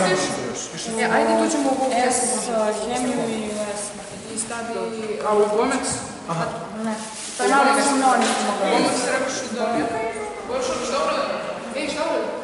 koristiš? Ajde dođemo u ovu S, hemiju i S. I stavi, a u Bomex? Aha. Ne. To je malo što nismo mogli. Bomex trebaš da... Boš, dobro? Ej, šta ovo?